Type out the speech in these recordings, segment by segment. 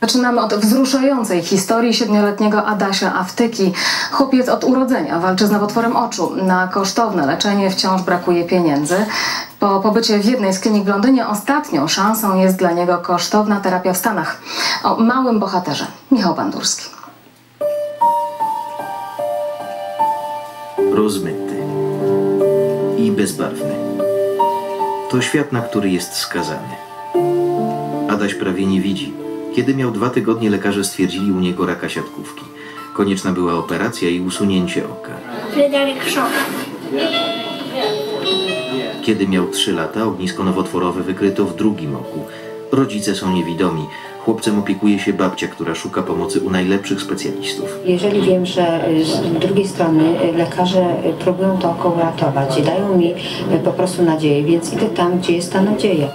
Zaczynamy od wzruszającej historii 7-letniego Adasia Awtyki. Chłopiec od urodzenia walczy z nowotworem oczu. Na kosztowne leczenie wciąż brakuje pieniędzy. Po pobycie w jednej z klinik w Londynie ostatnią szansą jest dla niego kosztowna terapia w Stanach. O małym bohaterze Michał Bandurski. Rozmyty i bezbarwny. To świat, na który jest skazany. Adaś prawie nie widzi. Kiedy miał 2 tygodnie, lekarze stwierdzili u niego raka siatkówki. Konieczna była operacja i usunięcie oka. Fryderyk Szok. Kiedy miał 3 lata, ognisko nowotworowe wykryto w drugim oku. Rodzice są niewidomi. Chłopcem opiekuje się babcia, która szuka pomocy u najlepszych specjalistów. Jeżeli wiem, że z drugiej strony lekarze próbują to oko uratować i dają mi po prostu nadzieję, więc idę tam, gdzie jest ta nadzieja.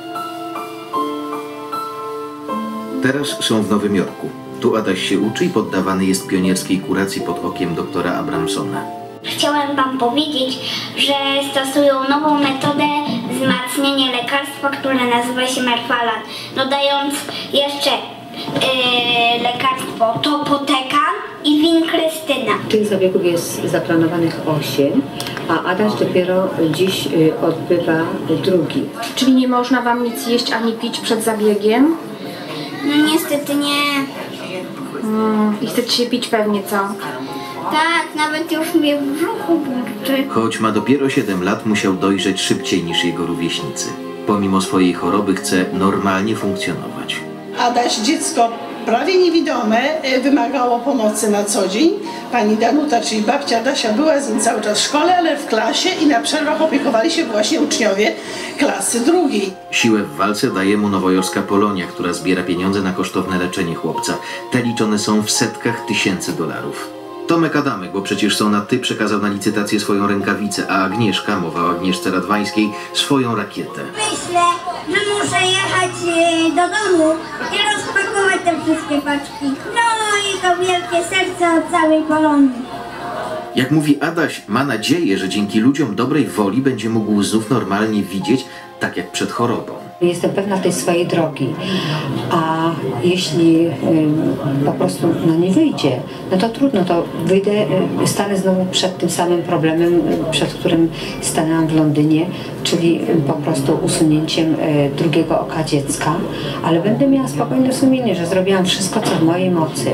Teraz są w Nowym Jorku. Tu Adaś się uczy i poddawany jest pionierskiej kuracji pod okiem doktora Abramsona. Chciałem wam powiedzieć, że stosują nową metodę wzmacniania lekarstwa, które nazywa się Merfalan, dodając jeszcze lekarstwo Topotekan i Winkrystyna. Tych zabiegów jest zaplanowanych 8, a Adaś dopiero dziś odbywa drugi. Czyli nie można wam nic jeść ani pić przed zabiegiem? No niestety nie. I chcecie się pić pewnie, co? Tak, nawet już mnie w brzuchu burczy. Choć ma dopiero 7 lat, musiał dojrzeć szybciej niż jego rówieśnicy. Pomimo swojej choroby chce normalnie funkcjonować. Adaś, dziecko prawie niewidome, wymagało pomocy na co dzień. Pani Danuta, czyli babcia Adasia, była z nim cały czas w szkole, ale w klasie i na przerwach opiekowali się właśnie uczniowie klasy drugiej. Siłę w walce daje mu nowojorska Polonia, która zbiera pieniądze na kosztowne leczenie chłopca. Te liczone są w setkach tysięcy dolarów. Tomek Adamek, bo przecież są na ty, przekazał na licytację swoją rękawicę, a Agnieszka, mowa o Agnieszce Radwańskiej, swoją rakietę. Myślę, że muszę jechać do domu i rozpakować te wszystkie paczki. No i to wielkie serce od całej Polonii. Jak mówi Adaś, ma nadzieję, że dzięki ludziom dobrej woli będzie mógł znów normalnie widzieć, tak jak przed chorobą. Jestem pewna tej swojej drogi, a jeśli po prostu nie wyjdzie, no to trudno, to wyjdę, stanę znowu przed tym samym problemem, przed którym stanęłam w Londynie, czyli po prostu usunięciem drugiego oka dziecka, ale będę miała spokojne sumienie, że zrobiłam wszystko, co w mojej mocy.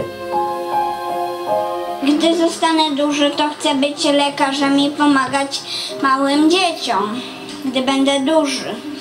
Gdy zostanę duży, to chcę być lekarzem i pomagać małym dzieciom, gdy będę duży.